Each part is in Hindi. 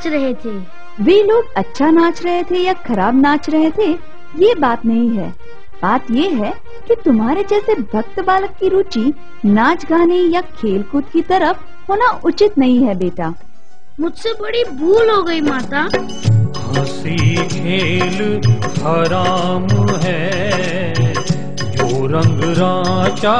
नाच रहे थे। वे लोग अच्छा नाच रहे थे या खराब नाच रहे थे ये बात नहीं है। बात ये है कि तुम्हारे जैसे भक्त बालक की रुचि नाच गाने या खेल कूद की तरफ होना उचित नहीं है बेटा। मुझसे बड़ी भूल हो गई माता। हंसी खेल हराम है, जो रंग राचा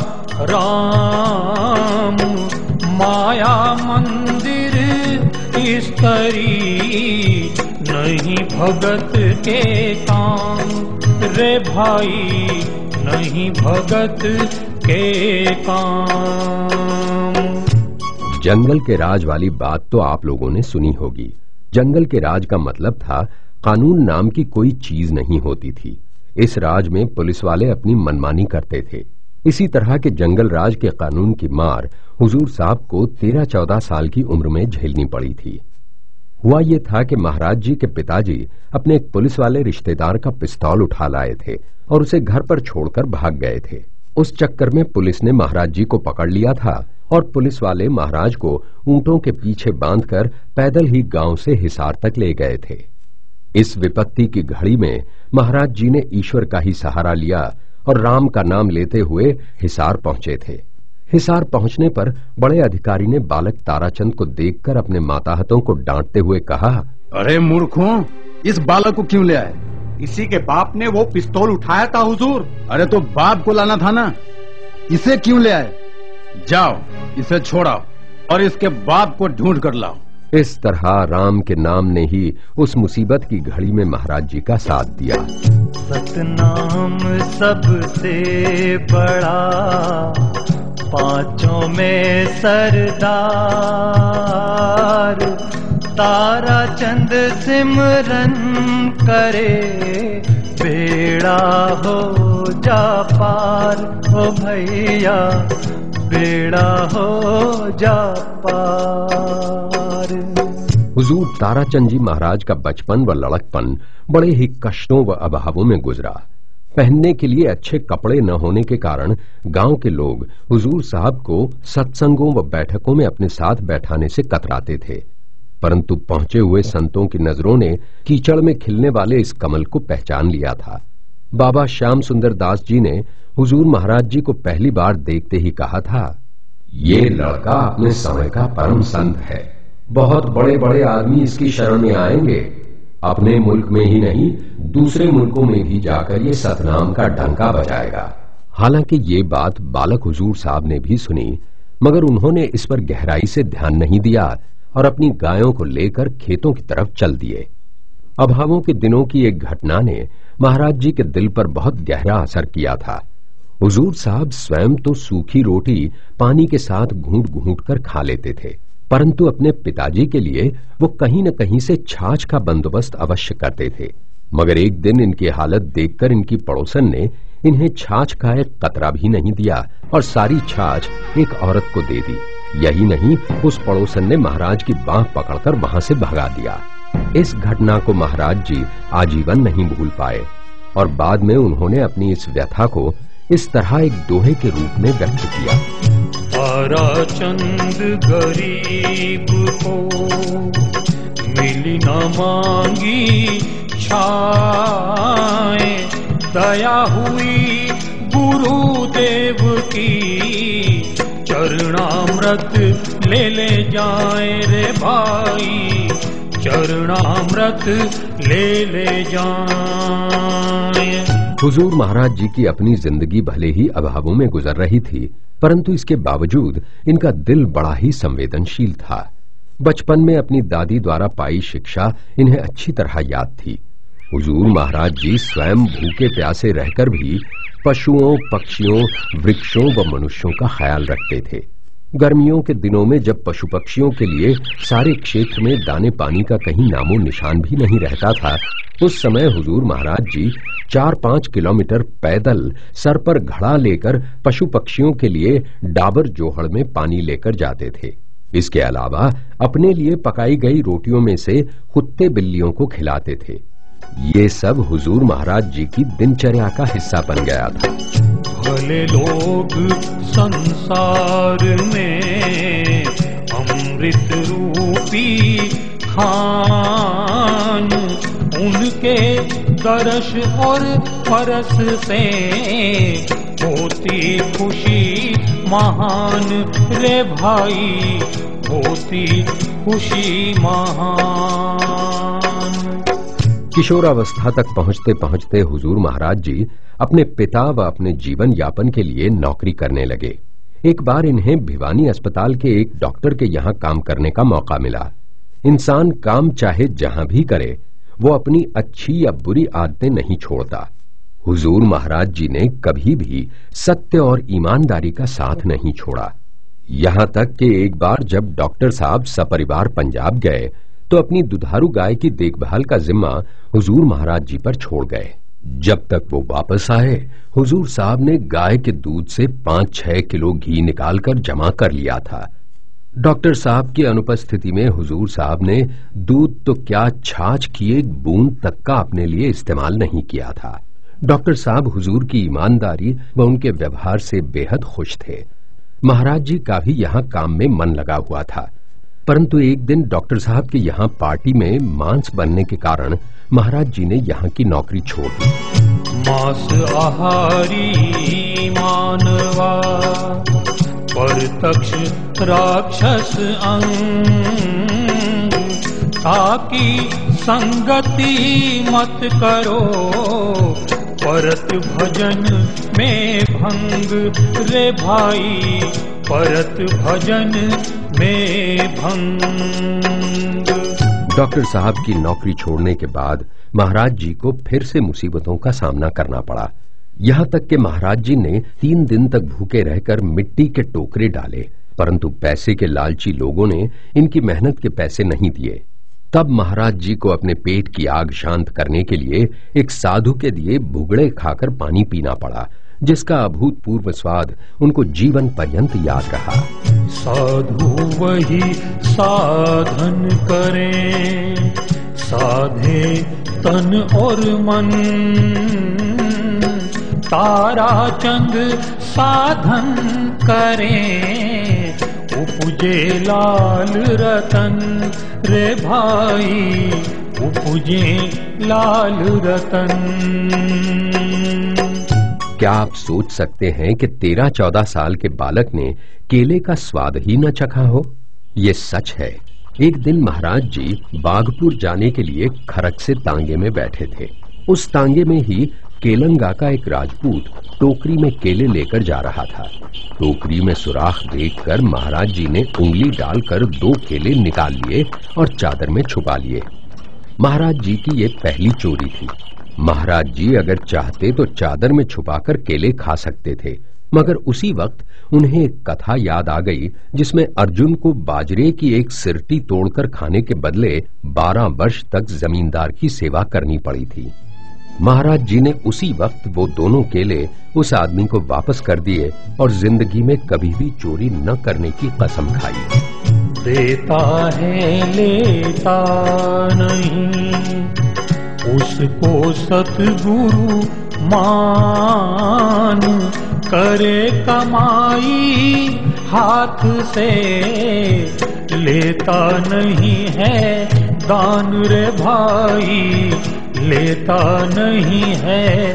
राम, माया मंदिर स्तरी, नहीं भगत के काम रे भाई, नहीं भगत के काम। जंगल के राज वाली बात तो आप लोगों ने सुनी होगी। जंगल के राज का मतलब था कानून नाम की कोई चीज नहीं होती थी। इस राज में पुलिस वाले अपनी मनमानी करते थे। इसी तरह के जंगल राज के कानून की मार हुजूर साहब को 13-14 साल की उम्र में झेलनी पड़ी थी। हुआ ये था कि महाराज जी के पिताजी अपने एक पुलिस वाले रिश्तेदार का पिस्तौल उठा लाए थे और उसे घर पर छोड़कर भाग गए थे। उस चक्कर में पुलिस ने महाराज जी को पकड़ लिया था और पुलिस वाले महाराज को ऊंटों के पीछे बांधकर पैदल ही गांव से हिसार तक ले गए थे। इस विपत्ति की घड़ी में महाराज जी ने ईश्वर का ही सहारा लिया और राम का नाम लेते हुए हिसार पहुंचे थे। हिसार पहुंचने पर बड़े अधिकारी ने बालक ताराचंद को देखकर अपने माताहतों को डांटते हुए कहा, अरे मूर्खों, इस बालक को क्यों ले आए? इसी के बाप ने वो पिस्तौल उठाया था हुजूर। अरे तो बाप को लाना था ना, इसे क्यों ले आए? जाओ इसे छोड़ाओ और इसके बाप को ढूंढ कर लाओ। इस तरह राम के नाम ने ही उस मुसीबत की घड़ी में महाराज जी का साथ दिया। सतनाम सबसे बड़ा, पांचों में सरदार, ताराचंद सिमरन करे, बेड़ा हो जा पार ओ भैया, बेड़ा हो जा पार। हुजूर ताराचंद जी महाराज का बचपन व लड़कपन बड़े ही कष्टों व अभावों में गुजरा। पहनने के लिए अच्छे कपड़े न होने के कारण गांव के लोग हुजूर साहब को सत्संगों व बैठकों में अपने साथ बैठाने से कतराते थे। परंतु पहुंचे हुए संतों की नजरों ने कीचड़ में खिलने वाले इस कमल को पहचान लिया था। बाबा श्याम सुंदर दास जी ने हुजूर महाराज जी को पहली बार देखते ही कहा था, ये लड़का अपने समय का परम संत है। बहुत बड़े बड़े आदमी इसकी शरण में आएंगे। अपने मुल्क में ही नहीं, दूसरे मुल्कों में भी जाकर ये सतनाम का डंका बजाएगा। हालांकि ये बात बालक हुजूर साहब ने भी सुनी, मगर उन्होंने इस पर गहराई से ध्यान नहीं दिया और अपनी गायों को लेकर खेतों की तरफ चल दिए। अभावों के दिनों की एक घटना ने महाराज जी के दिल पर बहुत गहरा असर किया था। हुजूर साहब स्वयं तो सूखी रोटी पानी के साथ घूंट घूंट कर खा लेते थे, परंतु अपने पिताजी के लिए वो कहीं न कहीं से छाछ का बंदोबस्त अवश्य करते थे। मगर एक दिन इनकी हालत देखकर इनकी पड़ोसन ने इन्हें छाछ का एक कतरा भी नहीं दिया और सारी छाछ एक औरत को दे दी। यही नहीं, उस पड़ोसन ने महाराज की बांह पकड़कर वहां से भगा दिया। इस घटना को महाराज जी आजीवन नहीं भूल पाए और बाद में उन्होंने अपनी इस व्यथा को इस तरह एक दोहे के रूप में व्यक्त किया। ताराचंद गरीब को मिली न मांगी छाए, दया हुई गुरुदेव की, चरणामृत ले ले जाए रे भाई, चरणामृत ले जाए। हुजूर महाराज जी की अपनी जिंदगी भले ही अभावों में गुजर रही थी, परंतु इसके बावजूद इनका दिल बड़ा ही संवेदनशील था। बचपन में अपनी दादी द्वारा पाई शिक्षा इन्हें अच्छी तरह याद थी। हुजूर महाराज जी स्वयं भूखे प्यासे रहकर भी पशुओं, पक्षियों, वृक्षों व मनुष्यों का ख्याल रखते थे। गर्मियों के दिनों में जब पशु पक्षियों के लिए सारे क्षेत्र में दाने पानी का कहीं नामो निशान भी नहीं रहता था, उस समय हुजूर महाराज जी 4-5 किलोमीटर पैदल सर पर घड़ा लेकर पशु पक्षियों के लिए डाबर जोहड़ में पानी लेकर जाते थे। इसके अलावा अपने लिए पकाई गई रोटियों में से कुत्ते बिल्लियों को खिलाते थे। ये सब हुजूर महाराज जी की दिनचर्या का हिस्सा बन गया था। भले लोग संसार में अमृत रूपी खान, उनके दर्श और परस से होती खुशी महान रे भाई, होती खुशी महान। किशोरावस्था तक पहुंचते पहुंचते हुजूर महाराज जी अपने पिता व अपने जीवन यापन के लिए नौकरी करने लगे। एक बार इन्हें भिवानी अस्पताल के एक डॉक्टर के यहाँ काम करने का मौका मिला। इंसान काम चाहे जहां भी करे, वो अपनी अच्छी या बुरी आदतें नहीं छोड़ता। हुजूर महाराज जी ने कभी भी सत्य और ईमानदारी का साथ नहीं छोड़ा। यहां तक कि एक बार जब डॉक्टर साहब सपरिवार पंजाब गए तो अपनी दुधारू गाय की देखभाल का जिम्मा हुजूर महाराज जी पर छोड़ गए। जब तक वो वापस आए, हुजूर साहब ने गाय के दूध से 5-6 किलो घी निकालकर जमा कर लिया था। डॉक्टर साहब की अनुपस्थिति में हुजूर साहब ने दूध तो क्या, छाछ की एक बूंद तक का अपने लिए इस्तेमाल नहीं किया था। डॉक्टर साहब हुजूर की ईमानदारी व उनके व्यवहार से बेहद खुश थे। महाराज जी का भी यहाँ काम में मन लगा हुआ था, परंतु एक दिन डॉक्टर साहब के यहाँ पार्टी में मांस बनने के कारण महाराज जी ने यहाँ की नौकरी छोड़ दी। मांस आहारी मानवा, परतक्ष राक्षस अंग, ताकि संगति मत करो, परत भजन में भंग रे भाई, परत भजन में भंग। डॉक्टर साहब की नौकरी छोड़ने के बाद महाराज जी को फिर से मुसीबतों का सामना करना पड़ा। यहाँ तक कि महाराज जी ने 3 दिन तक भूखे रहकर मिट्टी के टोकरे डाले, परंतु पैसे के लालची लोगों ने इनकी मेहनत के पैसे नहीं दिए। तब महाराज जी को अपने पेट की आग शांत करने के लिए एक साधु के दिए भुगड़े खाकर पानी पीना पड़ा, जिसका अभूतपूर्व स्वाद उनको जीवन पर्यंत याद रहा। साधु वही साधन करें, साधे तन और मन, ताराचंद साधन करें, उपजे लाल रतन रे भाई, उपजे लाल रतन। क्या आप सोच सकते हैं कि 13-14 साल के बालक ने केले का स्वाद ही न चखा हो? ये सच है। एक दिन महाराज जी बागपुर जाने के लिए खरक से तांगे में बैठे थे। उस तांगे में ही केलंगा का एक राजपूत टोकरी में केले लेकर जा रहा था। टोकरी में सुराख देखकर महाराज जी ने उंगली डालकर 2 केले निकाल लिए और चादर में छुपा लिए। महाराज जी की ये पहली चोरी थी। महाराज जी अगर चाहते तो चादर में छुपाकर केले खा सकते थे, मगर उसी वक्त उन्हें एक कथा याद आ गई जिसमें अर्जुन को बाजरे की एक सिरटी तोड़कर खाने के बदले 12 वर्ष तक जमींदार की सेवा करनी पड़ी थी। महाराज जी ने उसी वक्त वो दोनों केले उस आदमी को वापस कर दिए और जिंदगी में कभी भी चोरी न करने की कसम खाई। देता है लेता नहीं, उसको सतगुरु मान, करे कमाई हाथ से, लेता नहीं है दान रे भाई, लेता नहीं है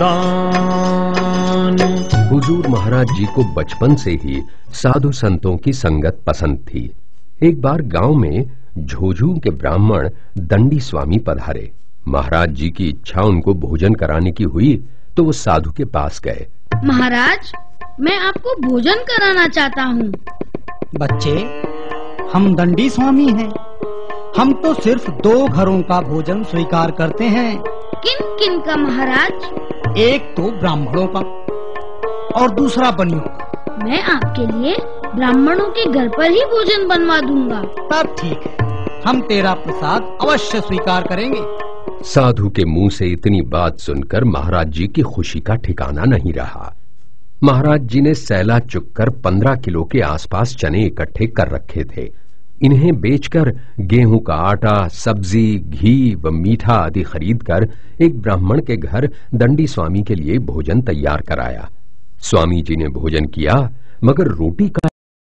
दान। हुजूर महाराज जी को बचपन से ही साधु संतों की संगत पसंद थी। एक बार गांव में झोझू के ब्राह्मण दंडी स्वामी पधारे। महाराज जी की इच्छा उनको भोजन कराने की हुई तो वो साधु के पास गए। महाराज, मैं आपको भोजन कराना चाहता हूँ। बच्चे, हम दंडी स्वामी हैं। हम तो सिर्फ 2 घरों का भोजन स्वीकार करते हैं। किन किन का महाराज? एक तो ब्राह्मणों का और दूसरा बनियों का। मैं आपके लिए ब्राह्मणों के घर पर ही भोजन बनवा दूंगा। तब ठीक है, हम तेरा प्रसाद अवश्य स्वीकार करेंगे। साधु के मुंह से इतनी बात सुनकर महाराज जी की खुशी का ठिकाना नहीं रहा। महाराज जी ने सैला चुककर 15 किलो के आसपास चने इकट्ठे कर रखे थे। इन्हें बेचकर गेहूं का आटा, सब्जी, घी व मीठा आदि खरीदकर एक ब्राह्मण के घर दंडी स्वामी के लिए भोजन तैयार कराया। स्वामी जी ने भोजन किया, मगर रोटी का